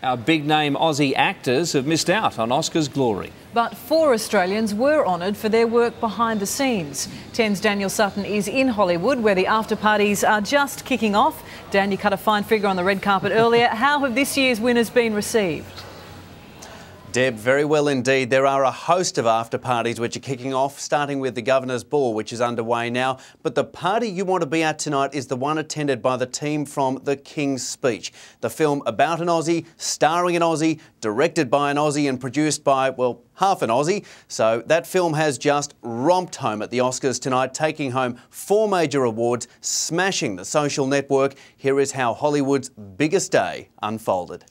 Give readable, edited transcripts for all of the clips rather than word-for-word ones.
Our big-name Aussie actors have missed out on Oscars glory. But 4 Australians were honoured for their work behind the scenes. 10's Daniel Sutton is in Hollywood, where the after-parties are just kicking off. Dan, you cut a fine figure on the red carpet earlier. How have this year's winners been received? Deb, very well indeed. There are a host of after-parties which are kicking off, starting with the Governor's Ball, which is underway now. But the party you want to be at tonight is the one attended by the team from The King's Speech, the film about an Aussie, starring an Aussie, directed by an Aussie and produced by, well, half an Aussie. So that film has just romped home at the Oscars tonight, taking home 4 major awards, smashing The Social Network. Here is how Hollywood's biggest day unfolded.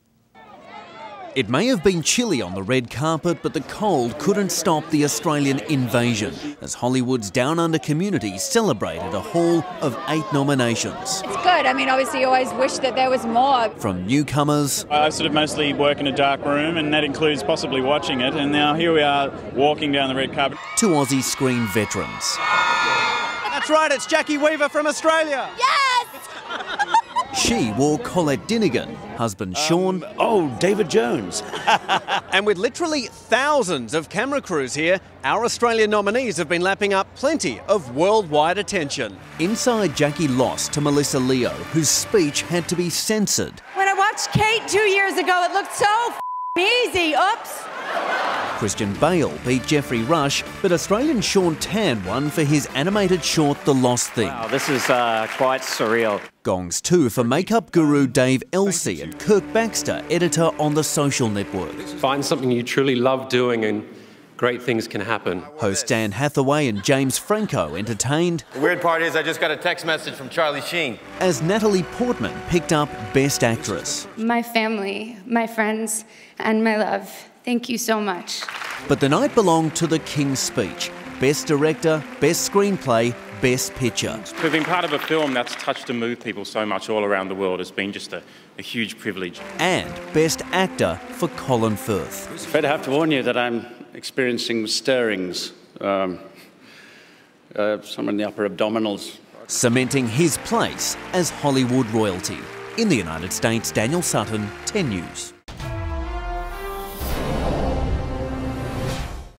It may have been chilly on the red carpet, but the cold couldn't stop the Australian invasion as Hollywood's Down Under community celebrated a haul of 8 nominations. It's good. I mean, obviously you always wish that there was more. From newcomers... I sort of mostly work in a dark room, and that includes possibly watching it, and now here we are walking down the red carpet. To Aussie screen veterans. That's right, it's Jackie Weaver from Australia. Yes! She wore Colette Dinnigan, husband Sean... David Jones. And with literally thousands of camera crews here, our Australian nominees have been lapping up plenty of worldwide attention. Inside, Jackie lost to Melissa Leo, whose speech had to be censored. When I watched Kate 2 years ago, it looked so easy. Oops. Christian Bale beat Jeffrey Rush, but Australian Sean Tan won for his animated short The Lost Thing. Wow, this is quite surreal. Gongs too for makeup guru Dave Elsey and Kirk Baxter, editor on The Social Network. Find something you truly love doing and great things can happen. Host Dan Hathaway and James Franco entertained. The weird part is I just got a text message from Charlie Sheen. As Natalie Portman picked up Best Actress. My family, my friends, and my love. Thank you so much. But the night belonged to The King's Speech. Best Director, Best Screenplay, Best Picture. To have been part of a film that's touched and moved people so much all around the world has been just a huge privilege. And Best Actor for Colin Firth. I'm afraid I have to warn you that I'm experiencing stirrings, somewhere in the upper abdominals. Cementing his place as Hollywood royalty. In the United States, Daniel Sutton, 10 News.